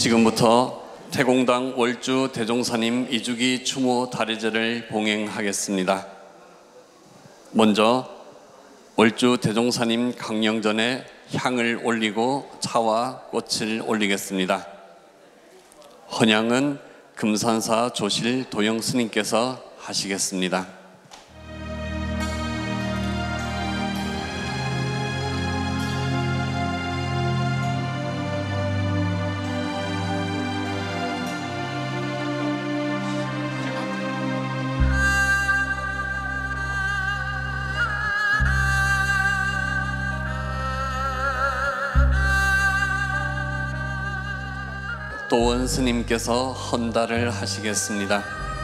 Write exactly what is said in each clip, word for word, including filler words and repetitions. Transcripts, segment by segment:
지금부터 태공당 월주 대종사님 이주기 추모 다리제를 봉행하겠습니다. 먼저 월주 대종사님 강령전에 향을 올리고 차와 꽃을 올리겠습니다. 헌향은 금산사 조실 도영 스님께서 하시겠습니다. 도원 스님께서 헌달을 하시겠습니다.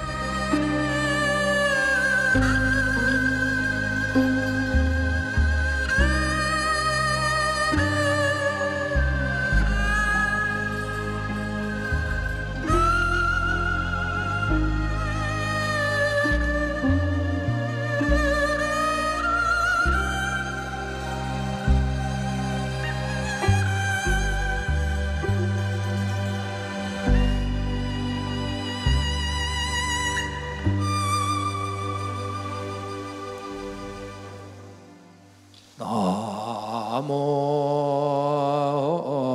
나모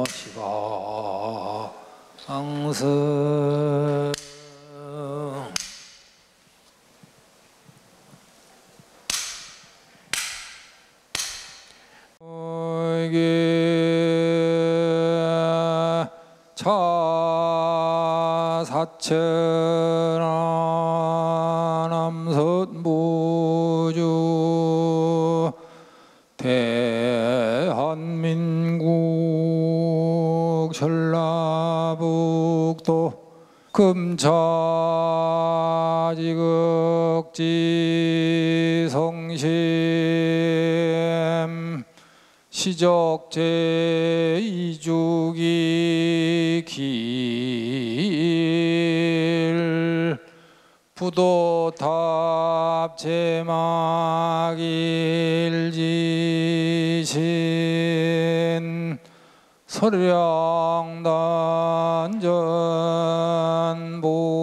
시방승 차사천하 남선부주 대한민국 전라북도 금차지극지 성심 시적제 이주기 길 부도탑 제막일지신 서량단전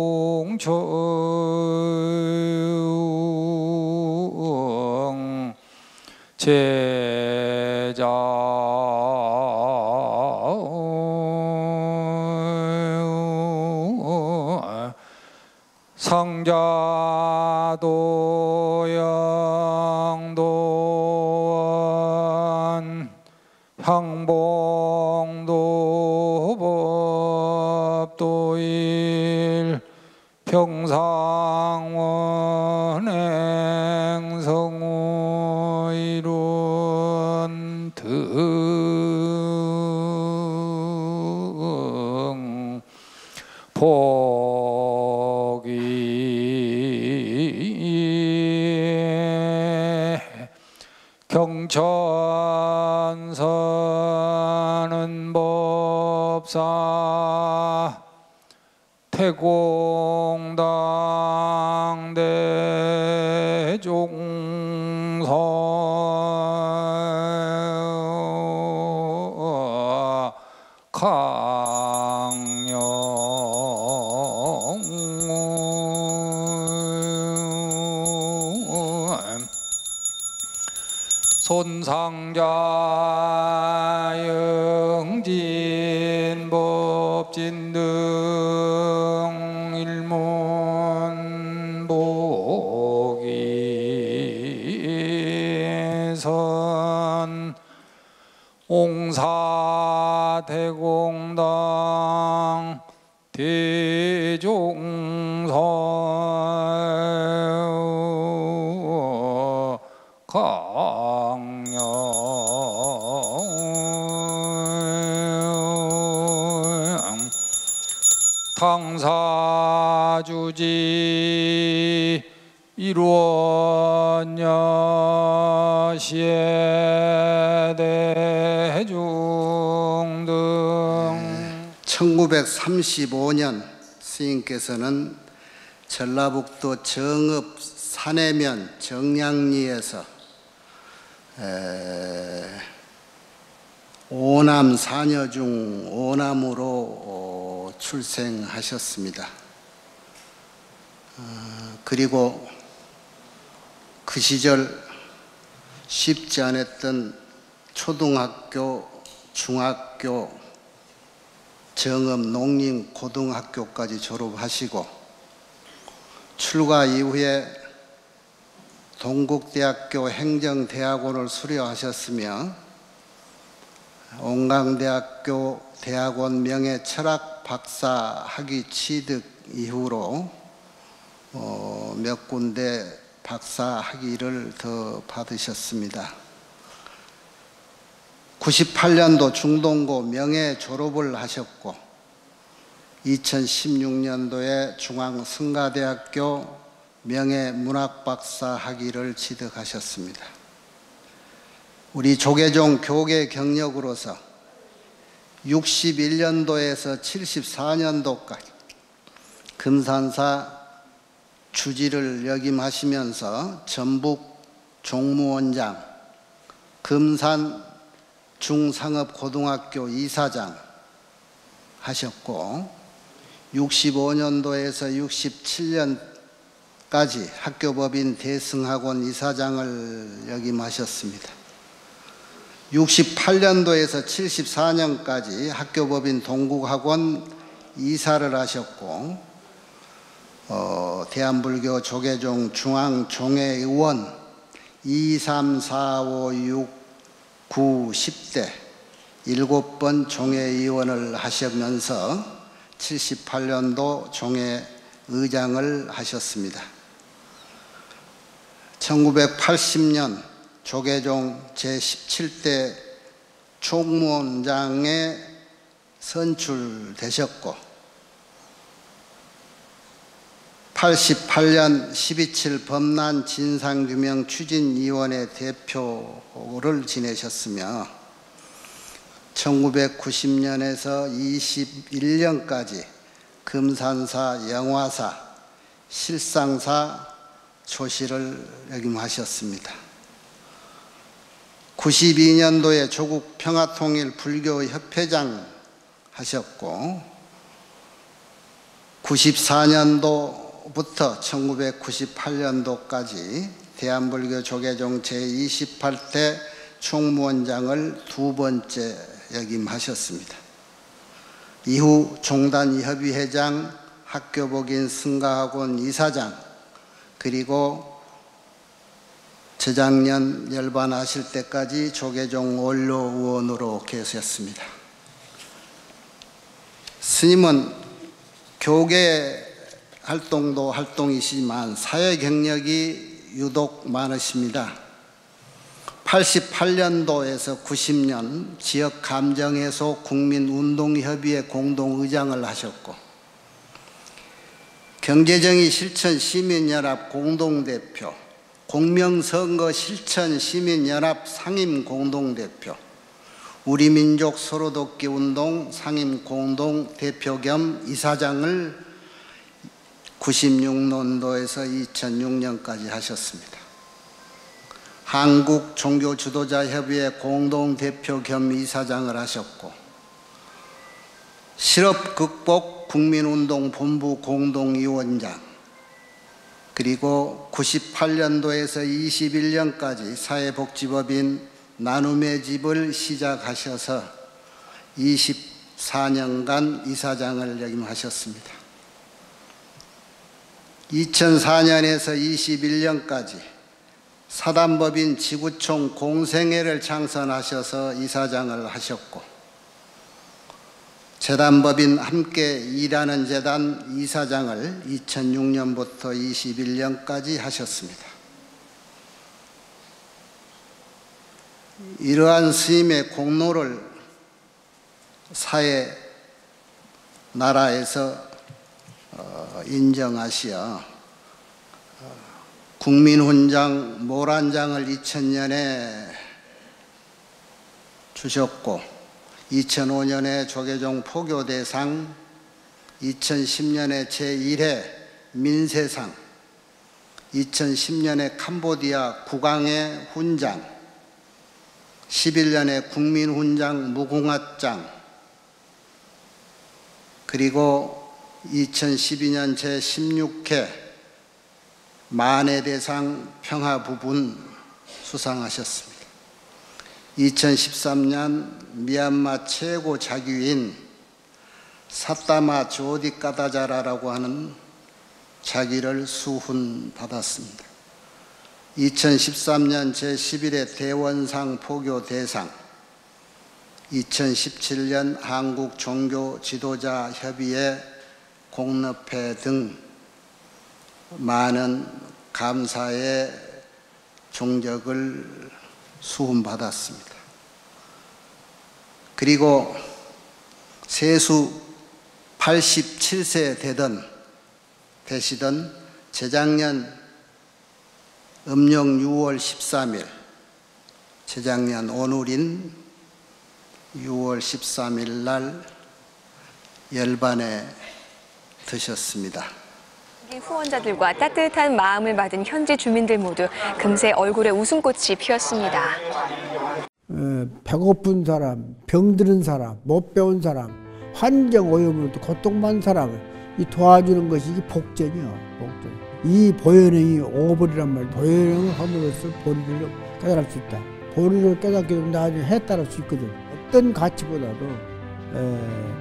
봉청 제자 상자도영도원 향봉도법도일 평상원행성우이룬 등 복이 경천서는 법사 태공당 대종서 강령 손상자 영진 법진 등 일문복이선 옹사 대공당 대종서 강령 당사주지 일원여 시대중 등 천구백삼십오 년 스님께서는 전라북도 정읍 산해면 정량리에서 에, 오남 사녀 중 오남으로 출생하셨습니다. 그리고 그 시절 쉽지 않았던 초등학교, 중학교, 정읍, 농림, 고등학교까지 졸업하시고 출가 이후에 동국대학교 행정대학원을 수료하셨으며 온강대학교 대학원 명예철학 박사 학위 취득 이후로 어, 몇 군데 박사 학위를 더 받으셨습니다. 구십팔 년도 중동고 명예 졸업을 하셨고 이천십육 년도에 중앙성가대학교 명예문학박사 학위를 취득하셨습니다. 우리 조계종 교계 경력으로서 육십일 년도에서 칠십사 년도까지 금산사 주지를 역임하시면서 전북 종무원장, 금산 중상업고등학교 이사장 하셨고 육십오 년도에서 육십칠 년까지 학교법인 대승학원 이사장을 역임하셨습니다. 육십팔 년도에서 칠십사 년까지 학교법인 동국학원 이사를 하셨고 어, 대한불교 조계종 중앙종회의원 이, 삼, 사, 오, 육, 구, 십 대 일곱 번 종회의원을 하시면서 칠십팔 년도 종회의장을 하셨습니다. 천구백팔십 년 조계종 제십칠 대 총무원장에 선출되셨고 팔십팔 년 십이칠 범난 진상규명 추진위원회 대표를 지내셨으며 천구백구십 년에서 이십일 년까지 금산사 영화사 실상사 조실을 역임하셨습니다. 구십이 년도에 조국 평화통일 불교협회장 하셨고 구십사 년도부터 천구백구십팔 년도까지 대한불교 조계종 제이십팔 대 총무원장을 두 번째 역임하셨습니다. 이후 종단협의회장, 학교법인 승가학원 이사장, 그리고 재작년 열반하실 때까지 조계종 원로의원으로 계셨습니다. 스님은 교계 활동도 활동이시지만 사회 경력이 유독 많으십니다. 팔십팔 년도에서 구십 년 지역감정해소 국민운동협의회 공동의장을 하셨고 경제정의 실천 시민연합 공동대표, 공명선거 실천 시민연합 상임 공동대표, 우리민족 서로돕기 운동 상임 공동대표 겸 이사장을 구십육 년도에서 이천육 년까지 하셨습니다. 한국종교지도자협의회 공동대표 겸 이사장을 하셨고 실업극복 국민운동본부 공동위원장, 그리고 구십팔 년도에서 이십일 년까지 사회복지법인 나눔의 집을 시작하셔서 이십사 년간 이사장을 역임하셨습니다. 이천사 년에서 이십일 년까지 사단법인 지구촌 공생회를 창설하셔서 이사장을 하셨고 재단법인 함께 일하는 재단 이사장을 이천육 년부터 이십일 년까지 하셨습니다. 이러한 스님의 공로를 사회 나라에서 인정하시어 국민훈장 모란장을 이천 년에 주셨고 이천오 년에 조계종 포교대상, 이천십 년에 제일 회 민세상, 이천십 년에 캄보디아 국왕의 훈장, 십일 년의 국민훈장 무궁화장, 그리고 이천십이 년 제십육 회 만해대상 평화부분 수상하셨습니다. 이천십삼 년 미얀마 최고 자규인 사타마 조디까다자라라고 하는 자기를 수훈받았습니다. 이천십삼 년 제십일 회 대원상 포교대상, 이천십칠 년 한국 종교 지도자 협의회 공로패 등 많은 감사의 종적을 수훈받았습니다. 그리고 세수 팔십칠 세 되던 되시던 재작년 음력 유월 십삼 일, 재작년 오늘인 유월 십삼 일 날 열반에 드셨습니다. 후원자들과 따뜻한 마음을 받은 현지 주민들 모두 금세 얼굴에 웃음꽃이 피었습니다. 어, 배고픈 사람, 병드는 사람, 못 배운 사람, 환경 오염으로 고통받는 사람을 이 도와주는 것이 이게 복전이요, 복전. 이 보현행이 오벌이란 말, 보현행을 함으로써 보리를 깨달을 수 있다. 보리를 깨닫게 되면 나중에 해 따를 수 있거든. 어떤 가치보다도 에,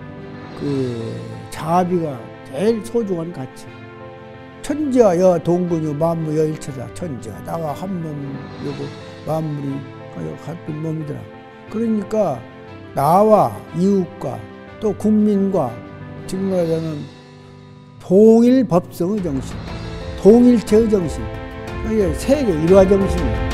그 자비가 제일 소중한 가치. 천지와 여 동근요 만무 여일체다. 천지가 나와 한 몸이고 만물이 같은 몸이더라. 그러니까 나와 이웃과 또 국민과 지금 말하자면 동일 법성의 정신, 동일체의 정신, 이게 세계 일화 정신이에요.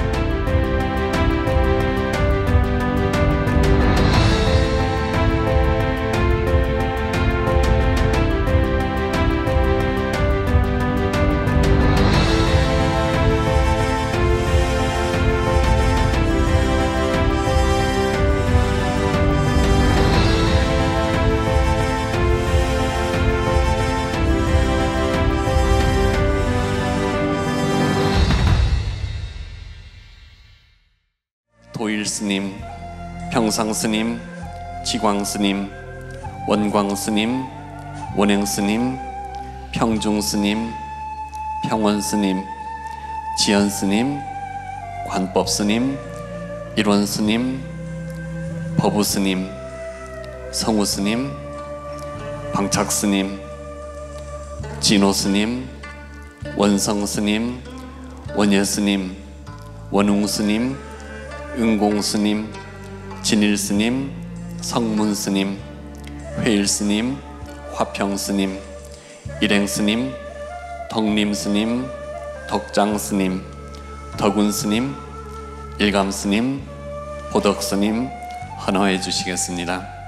도일스님, 평상스님, 지광스님, 원광스님, 원행스님, 평중스님, 평원스님, 지연스님, 관법스님, 일원스님, 법우스님, 성우스님, 방착스님, 진호스님, 원성스님, 원예스님, 원웅스님, 은공스님, 진일스님, 성문스님, 회일스님, 화평스님, 일행스님, 덕림스님, 덕장스님, 덕운스님, 일감스님, 보덕스님 헌화해 주시겠습니다.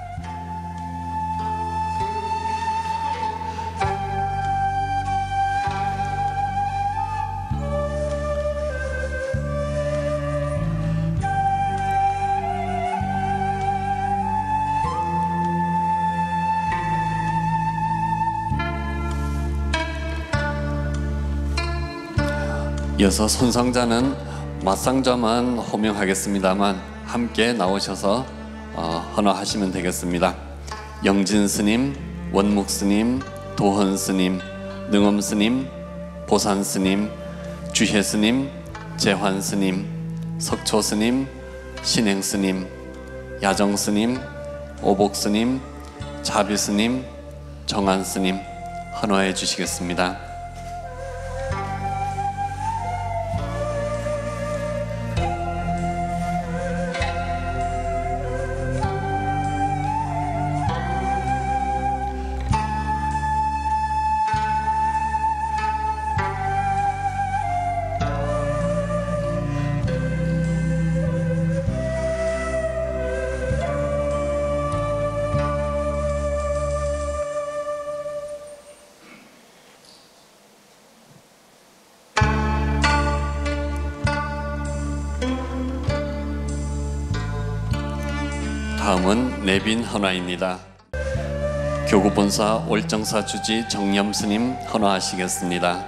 이어서 손상자는 맞상자만 호명하겠습니다만 함께 나오셔서 어, 헌화하시면 되겠습니다. 영진스님, 원묵스님, 도헌스님, 능엄스님, 보산스님, 주혜스님, 재환스님, 석초스님, 신행스님, 야정스님, 오복스님, 자비스님, 정한스님 헌화해 주시겠습니다. 다음은 내빈 헌화입니다. 교구본사 올정사 주지 정념스님 헌화하시겠습니다.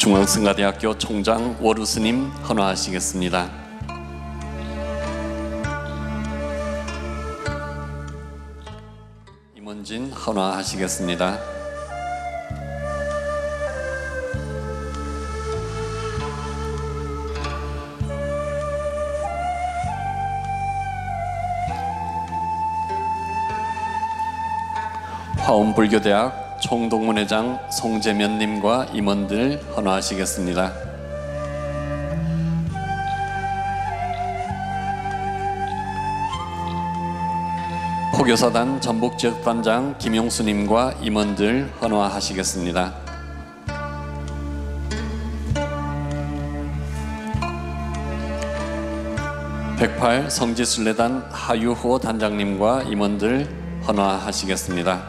중앙성가대학교 총장 월우스님 헌화하시겠습니다. 임원진 헌화하시겠습니다. 화엄불교대학 총동문회장 송재면님과 임원들 헌화하시겠습니다. 포교사단 전북지역단장 김용수님과 임원들 헌화하시겠습니다. 백팔 성지순례단 하유호 단장님과 임원들 헌화하시겠습니다.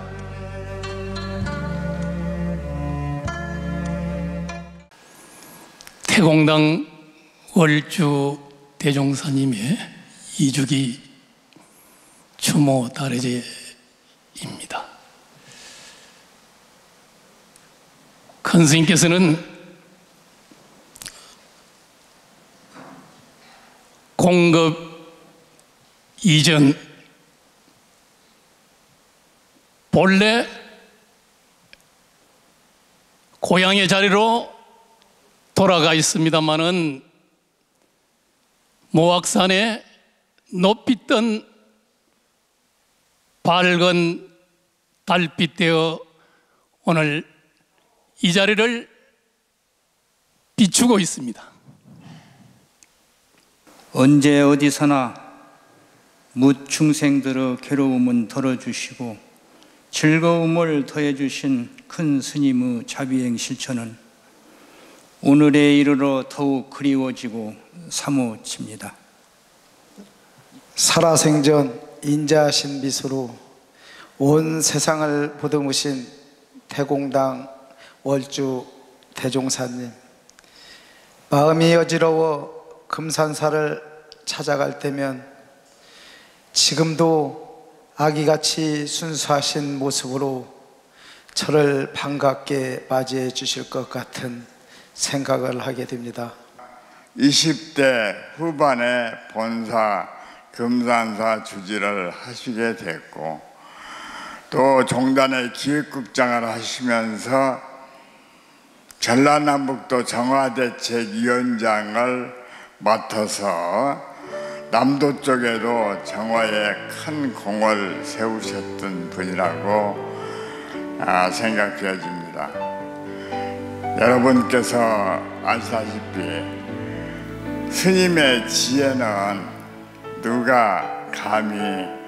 태공당 월주 대종사님의 이주기 추모 달해제입니다. 큰 스님께서는 공급 이전 본래 고향의 자리로 돌아가 있습니다마는 모악산에 높이 뜬 밝은 달빛 되어 오늘 이 자리를 비추고 있습니다. 언제 어디서나 묻 중생들의 괴로움은 덜어주시고 즐거움을 더해주신 큰 스님의 자비행 실천은 오늘에 이르러 더욱 그리워지고 사모집니다. 살아생전 인자하신 미소로 온 세상을 보듬으신 태공당 월주 대종사님, 마음이 어지러워 금산사를 찾아갈 때면 지금도 아기같이 순수하신 모습으로 저를 반갑게 맞이해 주실 것 같은 생각을 하게 됩니다. 이십 대 후반에 본사 금산사 주지를 하시게 됐고 또 종단의 기획국장을 하시면서 전라남북도 정화대책위원장을 맡아서 남도 쪽에도 정화에 큰 공을 세우셨던 분이라고 생각되어집니다. 여러분께서 아시다시피 스님의 지혜는 누가 감히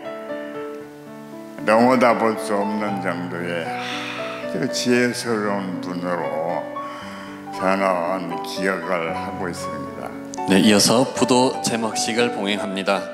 넘어다 볼 수 없는 정도의 아주 지혜스러운 분으로 저는 기억을 하고 있습니다. 네, 이어서 부도 제막식을 봉행합니다.